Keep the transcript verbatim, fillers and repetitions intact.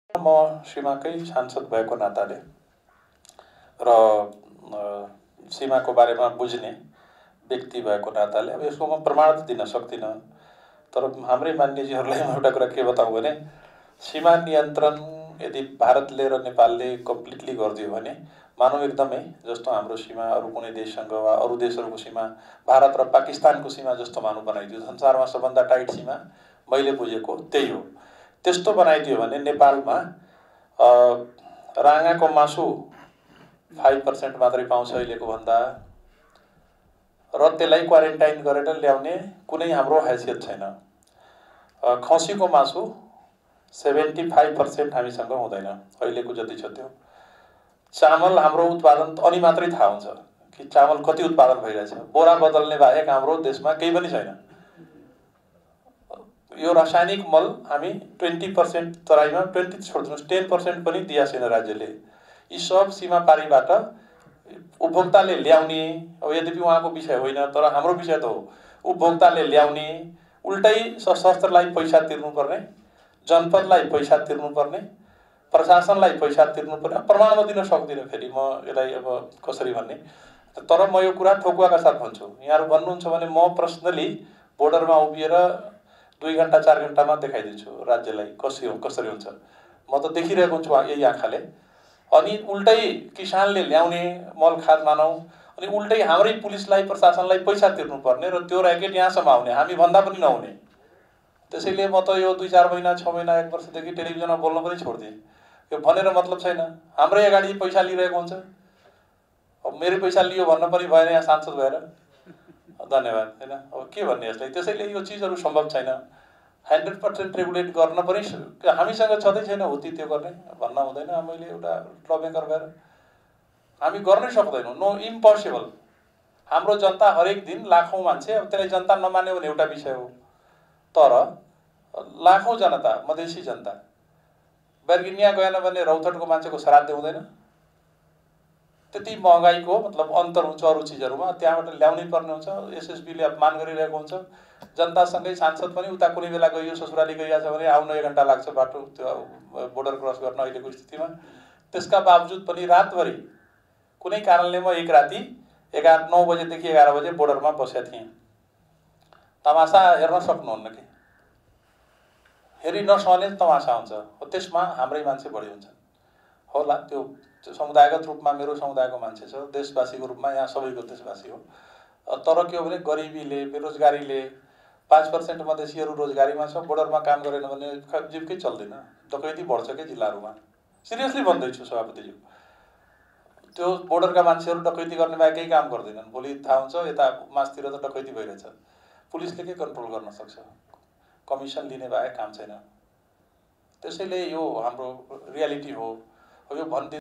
म सीमाकै सांसद भएको नाताले र सीमाको बारेमा बुझ्ने व्यक्ति भएको नाताले अब यसको म प्रमाण त दिन सक्दिनँ, तर हाम्रै मान्यजीहरूलाई म एउटा कुरा के बताउँ भने सीमा नियन्त्रण यदि भारतले र नेपालले कम्प्लिटली गरिदियो भने मानव एकदमै जस्तो हाम्रो सीमा अरू कुनै देशसँग वा अरू देशहरूको सीमा भारत र पाकिस्तानको सीमा जस्तो मानव बनाइदियो। संसारमा सबभन्दा टाइट सीमा मैले बुझेको त्यही हो। त्यस्तो बनाइदियो भने नेपालमा राँगाको मासु फाइभ पर्सेन्ट मात्रै पाउँछ अहिलेको भन्दा, र त्यसलाई क्वारेन्टाइन गरेर ल्याउने कुनै हाम्रो हैसियत छैन। खसीको मासु सेभेन्टी फाइभ पर्सेन्ट हामीसँग हुँदैन अहिलेको जति छ त्यो। चामल हाम्रो उत्पादन अनि मात्रै थाहा हुन्छ कि चामल कति उत्पादन भइरहेछ। बोरा बदल्ने बाहेक हाम्रो देशमा केही पनि छैन। यो रासायनिक मल हामी ट्वेन्टी पर्सेन्ट तराईमा ट्वेन्टी छोड्दिनुहोस् टेन पर्सेन्ट पनि दिया छैन राज्यले। यी सब सीमा पारीबाट उपभोक्ताले ल्याउने, अब यद्यपि उहाँको विषय होइन तर हाम्रो विषय त हो। उपभोक्ताले ल्याउने, उल्टै सशस्त्रलाई पैसा तिर्नुपर्ने, जनपदलाई पैसा तिर्नुपर्ने, प्रशासनलाई पैसा तिर्नुपर्ने। प्रमाण म दिन सक्दिनँ फेरि म यसलाई अब कसरी भन्ने, तर म यो कुरा ठोकुवाका साथ भन्छु। यहाँहरू भन्नुहुन्छ भने म पर्सनली बोर्डरमा उभिएर दुई घन्टा चार घन्टामा देखाइदिन्छु राज्यलाई कसरी हो कसरी हुन्छ। म त देखिरहेको हुन्छु यही आँखाले। अनि उल्टै किसानले ल्याउने मल खाद मानौ, अनि उल्टै हाम्रै पुलिसलाई प्रशासनलाई पैसा तिर्नुपर्ने र त्यो ऱ्याकेट यहाँसम्म आउने, हामी भन्दा पनि नहुने। त्यसैले म त यो दुई चार महिना छ महिना एक वर्षदेखि टेलिभिजनमा बोल्न पनि छोडिदिएँ। यो भनेर मतलब छैन, हाम्रै अगाडि पैसा लिइरहेको हुन्छ। अब मेरो पैसा लियो भन्न पनि भएन यहाँ सांसद भएर। धन्यवाद होइन, अब के भन्ने यसलाई। त्यसैले यो चिजहरू सम्भव छैन। हन्ड्रेड पर्सेन्ट रेगुलेट गर्न पनि हामीसँग छँदै छैन हुती त्यो गर्ने भन्न हुँदैन। मैले एउटा ल मेकर भएर हामी गर्नै सक्दैनौँ, नो इम्पोसिबल। हाम्रो जनता हरेक दिन लाखौँ मान्छे, अब त्यसलाई जनता नमान्यो भने एउटा विषय हो, तर लाखौँ जनता मधेसी जनता बर्गिनिया गएन भने रौतहटको मान्छेको श्राद्ध हुँदैन। त्यति महँगाईको मतलब अन्तर हुन्छ अरू चिजहरूमा, त्यहाँबाट ल्याउनै पर्ने हुन्छ। एसएसबीले अपमान गरिरहेको हुन्छ। जनतासँगै सांसद पनि उता कुनै बेला गइयो ससुराली गइरहेछ भने आउन एक घन्टा लाग्छ बाटो त्यो बोर्डर क्रस गर्न अहिलेको स्थितिमा। त्यसका बावजुद पनि रातभरि कुनै कारणले म एक राति एघार नौ बजेदेखि एघार बजे बोर्डरमा बसेको थिएँ। तमासा हेर्न सक्नुहुन्न कि हेरि नसहने तमासा हुन्छ, त्यसमा हाम्रै मान्छे बढी हुन्छन् होला। त्यो समुदायगत रूपमा मेरो समुदायको मान्छे छ, देशवासीको रूपमा यहाँ सबैको देशवासी हो। तर के हो भने गरिबीले बेरोजगारीले पाँच पर्सेन्ट मधेसीहरू रोजगारीमा छ, बोर्डरमा काम गरेन भने जीवकै चल्दैन। डकैती बढ्छ क्या जिल्लाहरूमा, सिरियसली भन्दैछु सभापतिज्यू। त्यो बोर्डरका मान्छेहरू डकैती गर्ने बाहेक केही काम गर्दैनन्। भोलि थाहा हुन्छ यता मासतिर त डकैती भइरहेछ, पुलिसले के कन्ट्रोल गर्न सक्छ? कमिसन लिने बाहेक काम छैन। त्यसैले यो हाम्रो रियालिटी हो। अब यो भन्दै